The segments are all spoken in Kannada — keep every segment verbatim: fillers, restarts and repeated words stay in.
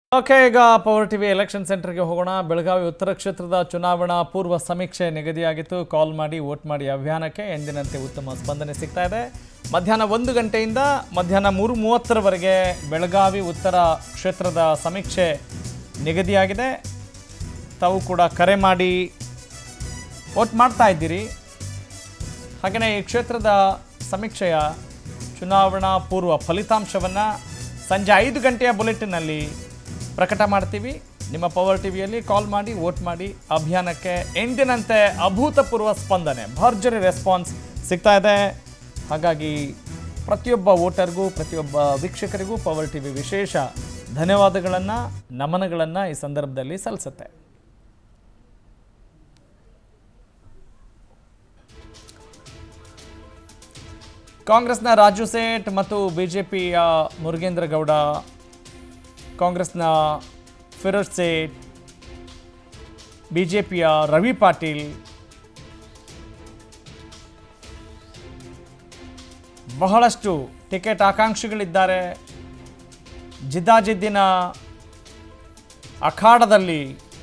ಓಕೆ, ಈಗ ಪವರ್ ಟಿವಿ ಎಲೆಕ್ಷನ್ ಸೆಂಟರ್ಗೆ ಹೋಗೋಣ. ಬೆಳಗಾವಿ ಉತ್ತರ ಕ್ಷೇತ್ರದ ಚುನಾವಣಾ ಪೂರ್ವ ಸಮೀಕ್ಷೆ ನಿಗದಿಯಾಗಿತ್ತು. ಕಾಲ್ ಮಾಡಿ ವೋಟ್ ಮಾಡಿ ಅಭಿಯಾನಕ್ಕೆ ಎಂದಿನಂತೆ ಉತ್ತಮ ಸ್ಪಂದನೆ ಸಿಗ್ತಾ ಇದೆ. ಮಧ್ಯಾಹ್ನ ಒಂದು ಗಂಟೆಯಿಂದ ಮಧ್ಯಾಹ್ನ ಮೂರು ಮೂವತ್ತರವರೆಗೆ ಬೆಳಗಾವಿ ಉತ್ತರ ಕ್ಷೇತ್ರದ ಸಮೀಕ್ಷೆ ನಿಗದಿಯಾಗಿದೆ. ತಾವು ಕೂಡ ಕರೆ ಮಾಡಿ ವೋಟ್ ಮಾಡ್ತಾ ಇದ್ದೀರಿ. ಹಾಗೆಯೇ ಈ ಕ್ಷೇತ್ರದ ಸಮೀಕ್ಷೆಯ ಚುನಾವಣಾ ಪೂರ್ವ ಫಲಿತಾಂಶವನ್ನು ಸಂಜೆ ಐದು ಗಂಟೆಯ ಬುಲೆಟಿನಲ್ಲಿ ಪ್ರಕಟ ಮಾಡ್ತೀವಿ. ನಿಮ್ಮ ಪವರ್ ಟಿವಿಯಲ್ಲಿ ಕಾಲ್ ಮಾಡಿ ವೋಟ್ ಮಾಡಿ ಅಭಿಯಾನಕ್ಕೆ ಎಂದಿನಂತೆ ಅಭೂತಪೂರ್ವ ಸ್ಪಂದನೆ, ಭರ್ಜರಿ ರೆಸ್ಪಾನ್ಸ್ ಸಿಗ್ತಾ ಇದೆ. ಹಾಗಾಗಿ ಪ್ರತಿಯೊಬ್ಬ ವೋಟರ್ಗೂ ಪ್ರತಿಯೊಬ್ಬ ವೀಕ್ಷಕರಿಗೂ ಪವರ್ ಟಿವಿ ವಿಶೇಷ ಧನ್ಯವಾದಗಳನ್ನು, ನಮನಗಳನ್ನು ಈ ಸಂದರ್ಭದಲ್ಲಿ ಸಲ್ಲಿಸುತ್ತೆ. ಕಾಂಗ್ರೆಸ್ನ ರಾಜು ಸೇಠ್ ಮತ್ತು ಬಿಜೆಪಿಯ ಮುರುಗೇಂದ್ರ ಗೌಡ, ಕಾಂಗ್ರೆಸ್ನ ಫಿರೋಜ್ ಸೇಠ್, ಬಿಜೆಪಿಯ ರವಿ ಪಾಟೀಲ್, ಬಹಳಷ್ಟು ಟಿಕೆಟ್ ಆಕಾಂಕ್ಷಿಗಳಿದ್ದಾರೆ. ಜಿದ್ದಾಜಿದ್ದಿನ ಅಖಾಡದಲ್ಲಿ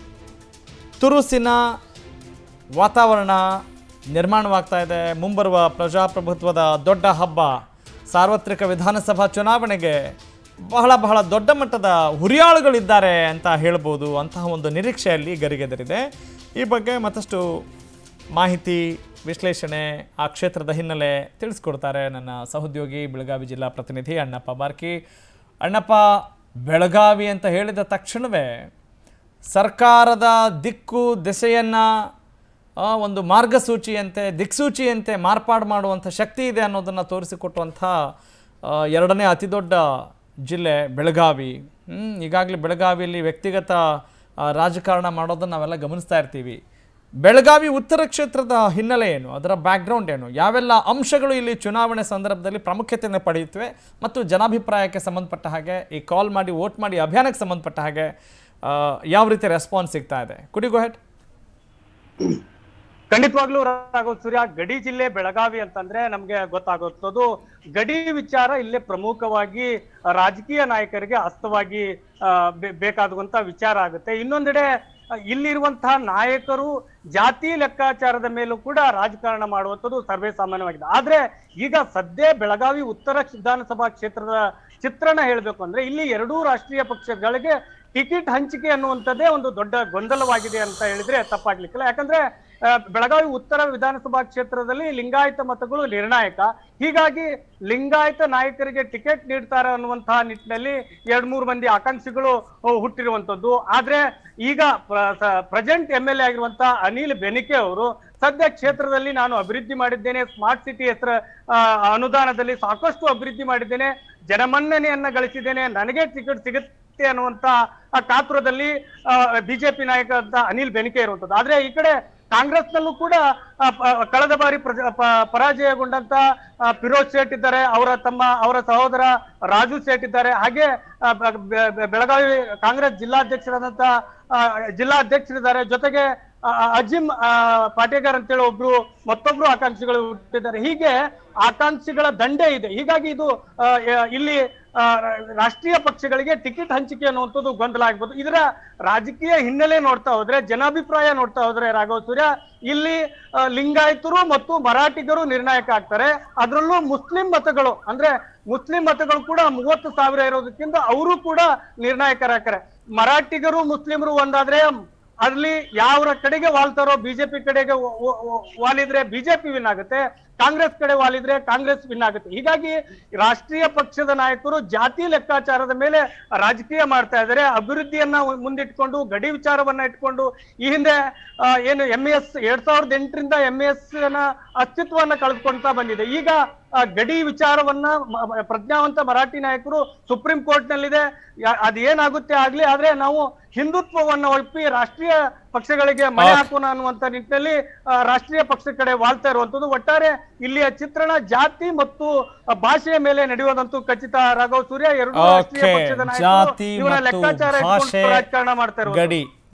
ತುರುಸಿನ ವಾತಾವರಣ ನಿರ್ಮಾಣವಾಗ್ತಾ ಇದೆ. ಮುಂಬರುವ ಪ್ರಜಾಪ್ರಭುತ್ವದ ದೊಡ್ಡ ಹಬ್ಬ ಸಾರ್ವತ್ರಿಕ ವಿಧಾನಸಭಾ ಚುನಾವಣೆಗೆ ಬಹಳ ಬಹಳ ದೊಡ್ಡ ಮಟ್ಟದ ಹುರಿಯಾಳುಗಳಿದ್ದಾರೆ ಅಂತ ಹೇಳ್ಬೋದು. ಅಂತಹ ಒಂದು ನಿರೀಕ್ಷೆಯಲ್ಲಿ ಗರಿಗೆದರಿದೆ. ಈ ಬಗ್ಗೆ ಮತ್ತಷ್ಟು ಮಾಹಿತಿ, ವಿಶ್ಲೇಷಣೆ, ಆ ಕ್ಷೇತ್ರದ ಹಿನ್ನೆಲೆ ತಿಳಿಸ್ಕೊಡ್ತಾರೆ ನನ್ನ ಸಹೋದ್ಯೋಗಿ ಬೆಳಗಾವಿ ಜಿಲ್ಲಾ ಪ್ರತಿನಿಧಿ ಅಣ್ಣಪ್ಪ ಬಾರ್ಕಿ. ಅಣ್ಣಪ್ಪ, ಬೆಳಗಾವಿ ಅಂತ ಹೇಳಿದ ತಕ್ಷಣವೇ ಸರ್ಕಾರದ ದಿಕ್ಕು ದಿಸೆಯನ್ನು ಒಂದು ಮಾರ್ಗಸೂಚಿಯಂತೆ, ದಿಕ್ಸೂಚಿಯಂತೆ ಮಾರ್ಪಾಡು ಮಾಡುವಂಥ ಶಕ್ತಿ ಇದೆ ಅನ್ನೋದನ್ನು ತೋರಿಸಿಕೊಟ್ಟುವಂಥ ಎರಡನೇ ಅತಿ ದೊಡ್ಡ ಜಿಲ್ಲೆ ಬೆಳಗಾವಿ. ಈಗಾಗಲೇ ಬೆಳಗಾವಿಯಲ್ಲಿ ವ್ಯಕ್ತಿಗತ ರಾಜಕಾರಣ ಮಾಡೋದನ್ನು ನಾವೆಲ್ಲ ಗಮನಿಸ್ತಾ ಇರ್ತೀವಿ. ಬೆಳಗಾವಿ ಉತ್ತರ ಕ್ಷೇತ್ರದ ಹಿನ್ನೆಲೆ ಏನು, ಅದರ ಬ್ಯಾಕ್ಗ್ರೌಂಡ್ ಏನು, ಯಾವೆಲ್ಲ ಅಂಶಗಳು ಇಲ್ಲಿ ಚುನಾವಣೆ ಸಂದರ್ಭದಲ್ಲಿ ಪ್ರಾಮುಖ್ಯತೆಯನ್ನು ಪಡೆಯುತ್ತವೆ ಮತ್ತು ಜನಾಭಿಪ್ರಾಯಕ್ಕೆ ಸಂಬಂಧಪಟ್ಟ ಹಾಗೆ, ಈ ಕಾಲ್ ಮಾಡಿ ವೋಟ್ ಮಾಡಿ ಅಭಿಯಾನಕ್ಕೆ ಸಂಬಂಧಪಟ್ಟ ಹಾಗೆ ಯಾವ ರೀತಿ ರೆಸ್ಪಾನ್ಸ್ ಸಿಗ್ತಾ ಇದೆ? Could you go ahead? ಖಂಡಿತವಾಗ್ಲೂ ರಾಘವ್ ಸೂರ್ಯ, ಗಡಿ ಜಿಲ್ಲೆ ಬೆಳಗಾವಿ ಅಂತಂದ್ರೆ ನಮ್ಗೆ ಗೊತ್ತಾಗುತ್ತದು ಗಡಿ ವಿಚಾರ ಇಲ್ಲೇ ಪ್ರಮುಖವಾಗಿ ರಾಜಕೀಯ ನಾಯಕರಿಗೆ ಅಸ್ತವಾಗಿ ಬೇಕಾಗುವಂತ ವಿಚಾರ ಆಗುತ್ತೆ. ಇನ್ನೊಂದೆಡೆ ಇಲ್ಲಿರುವಂತಹ ನಾಯಕರು ಜಾತಿ ಲೆಕ್ಕಾಚಾರದ ಮೇಲೂ ಕೂಡ ರಾಜಕಾರಣ ಮಾಡುವಂಥದ್ದು ಸರ್ವೇ ಸಾಮಾನ್ಯವಾಗಿದೆ. ಆದ್ರೆ ಈಗ ಸದ್ಯ ಬೆಳಗಾವಿ ಉತ್ತರ ವಿಧಾನಸಭಾ ಕ್ಷೇತ್ರದ ಚಿತ್ರಣ ಹೇಳ್ಬೇಕು ಅಂದ್ರೆ ಇಲ್ಲಿ ಎರಡೂ ರಾಷ್ಟ್ರೀಯ ಪಕ್ಷಗಳಿಗೆ ಟಿಕೆಟ್ ಹಂಚಿಕೆ ಅನ್ನುವಂಥದ್ದೇ ಒಂದು ದೊಡ್ಡ ಗೊಂದಲವಾಗಿದೆ ಅಂತ ಹೇಳಿದ್ರೆ ತಪ್ಪಾಗ್ಲಿಕ್ಕಿಲ್ಲ. ಯಾಕಂದ್ರೆ ಬೆಳಗಾವಿ ಉತ್ತರ ವಿಧಾನಸಭಾ ಕ್ಷೇತ್ರದಲ್ಲಿ ಲಿಂಗಾಯತ ಮತಗಳು ನಿರ್ಣಾಯಕ. ಹೀಗಾಗಿ ಲಿಂಗಾಯತ ನಾಯಕರಿಗೆ ಟಿಕೆಟ್ ನೀಡ್ತಾರೆ ಅನ್ನುವಂತಹ ನಿಟ್ಟಿನಲ್ಲಿ ಎರಡ್ ಮೂರು ಮಂದಿ ಆಕಾಂಕ್ಷಿಗಳು ಹುಟ್ಟಿರುವಂತದ್ದು. ಆದ್ರೆ ಈಗ ಪ್ರೆಸೆಂಟ್ ಎಂ ಎಲ್ ಎ ಆಗಿರುವಂತಹ ಅನಿಲ್ ಬೆನಿಕೆ ಅವರು ಸದ್ಯ ಕ್ಷೇತ್ರದಲ್ಲಿ ನಾನು ಅಭಿವೃದ್ಧಿ ಮಾಡಿದ್ದೇನೆ, ಸ್ಮಾರ್ಟ್ ಸಿಟಿ ಹೆಸರ ಅನುದಾನದಲ್ಲಿ ಸಾಕಷ್ಟು ಅಭಿವೃದ್ಧಿ ಮಾಡಿದ್ದೇನೆ, ಜನಮನ್ನಣೆಯನ್ನ ಗಳಿಸಿದ್ದೇನೆ, ನನಗೆ ಟಿಕೆಟ್ ಸಿಗುತ್ತೆ ಅನ್ನುವಂತ ಕಾತುರದಲ್ಲಿ ಬಿಜೆಪಿ ನಾಯಕ ಅಂತ ಅನಿಲ್ ಬೆನಿಕೆ ಇರುವಂತದ್ದು. ಆದ್ರೆ ಈ ಕಡೆ ಕಾಂಗ್ರೆಸ್ನಲ್ಲೂ ಕೂಡ ಕಳೆದ ಬಾರಿ ಪರಾಜಯಗೊಂಡಂತ ಫಿರೋಜ್ ಸೇಠ್ ಇದ್ದಾರೆ, ಅವರ ತಮ್ಮ ಅವರ ಸಹೋದರ ರಾಜು ಸೇಠ್ ಇದ್ದಾರೆ. ಹಾಗೆ ಬೆಳಗಾವಿ ಕಾಂಗ್ರೆಸ್ ಜಿಲ್ಲಾಧ್ಯಕ್ಷರಾದಂತ ಜಿಲ್ಲಾಧ್ಯಕ್ಷರಿದ್ದಾರೆ. ಜೊತೆಗೆ ಅಜಿಮ್ ಪಾಟೇಕರ್ ಅಂತೇಳಿ ಒಬ್ರು ಮತ್ತೊಬ್ರು ಆಕಾಂಕ್ಷಿಗಳು ಹುಟ್ಟಿದ್ದಾರೆ. ಹೀಗೆ ಆಕಾಂಕ್ಷಿಗಳ ದಂಡೆ ಇದೆ. ಹೀಗಾಗಿ ಇದು ಇಲ್ಲಿ ರಾಷ್ಟ್ರೀಯ ಪಕ್ಷಗಳಿಗೆ ಟಿಕೆಟ್ ಹಂಚಿಕೆ ಅನ್ನುವಂಥದ್ದು ಗೊಂದಲ ಆಗ್ಬೋದು. ಇದರ ರಾಜಕೀಯ ಹಿನ್ನೆಲೆ ನೋಡ್ತಾ ಹೋದ್ರೆ, ಜನಾಭಿಪ್ರಾಯ ನೋಡ್ತಾ ಹೋದ್ರೆ ರಾಘವ್ ಸೂರ್ಯ, ಇಲ್ಲಿ ಲಿಂಗಾಯತರು ಮತ್ತು ಮರಾಠಿಗರು ನಿರ್ಣಾಯಕ ಆಗ್ತಾರೆ. ಅದರಲ್ಲೂ ಮುಸ್ಲಿಂ ಮತಗಳು ಅಂದ್ರೆ ಮುಸ್ಲಿಂ ಮತಗಳು ಕೂಡ ಮೂವತ್ತು ಸಾವಿರ ಇರೋದಕ್ಕಿಂತ ಅವರು ಕೂಡ ನಿರ್ಣಾಯಕರಾಗ್ತಾರೆ. ಮರಾಠಿಗರು ಮುಸ್ಲಿಮರು ಒಂದಾದ್ರೆ ಅಲ್ಲಿ ಯಾವ ಕಡೆಗೆ ವಾಲ್ತಾರೋ, ಬಿಜೆಪಿ ಕಡೆಗೆ ವಾಲಿದ್ರೆ ಬಿಜೆಪಿ ವಿನ್ ಆಗುತ್ತೆ, ಕಾಂಗ್ರೆಸ್ ಕಡೆ ವಾಲಿದ್ರೆ ಕಾಂಗ್ರೆಸ್ ವಿನ್ ಆಗುತ್ತೆ. ಹೀಗಾಗಿ ರಾಷ್ಟ್ರೀಯ ಪಕ್ಷದ ನಾಯಕರು ಜಾತಿ ಲೆಕ್ಕಾಚಾರದ ಮೇಲೆ ರಾಜಕೀಯ ಮಾಡ್ತಾ ಇದ್ದಾರೆ. ಅಭಿವೃದ್ಧಿಯನ್ನ ಮುಂದಿಟ್ಕೊಂಡು, ಗಡಿ ವಿಚಾರವನ್ನ ಇಟ್ಕೊಂಡು, ಈ ಹಿಂದೆ ಏನು ಎಂ ಎಸ್ ಎರಡ್ ಸಾವಿರದ ಎಂಟರಿಂದ ಎಂ ಎಸ್ ನ ಅಸ್ತಿತ್ವವನ್ನ ಕಳೆದುಕೊಳ್ತಾ ಬಂದಿದೆ. ಈಗ ಗಡಿ ವಿಚಾರವನ್ನ ಪ್ರಜ್ಞಾವಂತ ಮರಾಠಿ ನಾಯಕರು ಸುಪ್ರೀಂ ಕೋರ್ಟ್ ನಲ್ಲಿದೆ, ಅದೇನಾಗುತ್ತೆ ಆಗ್ಲಿ, ಆದ್ರೆ ನಾವು ಹಿಂದುತ್ವವನ್ನ ಒಪ್ಪಿ ರಾಷ್ಟ್ರೀಯ ಪಕ್ಷಗಳಿಗೆ ಮನೆ ಹಾಕೋಣ ಅನ್ನುವಂತ ನಿಟ್ಟಿನಲ್ಲಿ ರಾಷ್ಟ್ರೀಯ ಪಕ್ಷ ಕಡೆ ವಾಲ್ತಾ ಇರುವಂತದ್ದು. ಒಟ್ಟಾರೆ ಇಲ್ಲಿಯ ಚಿತ್ರಣ ಜಾತಿ ಮತ್ತು ಭಾಷೆಯ ಮೇಲೆ ನಡೆಯುವುದಂತೂ ಖಚಿತ ರಾಘವ್ ಸೂರ್ಯ. ಎರಡು ರಾಷ್ಟ್ರೀಯ ಪಕ್ಷದ ನಾಯಕರು ಇವರ ಲೆಕ್ಕಾಚಾರ ರಾಜಕಾರಣ ಮಾಡ್ತಾ ಇರುವುದು.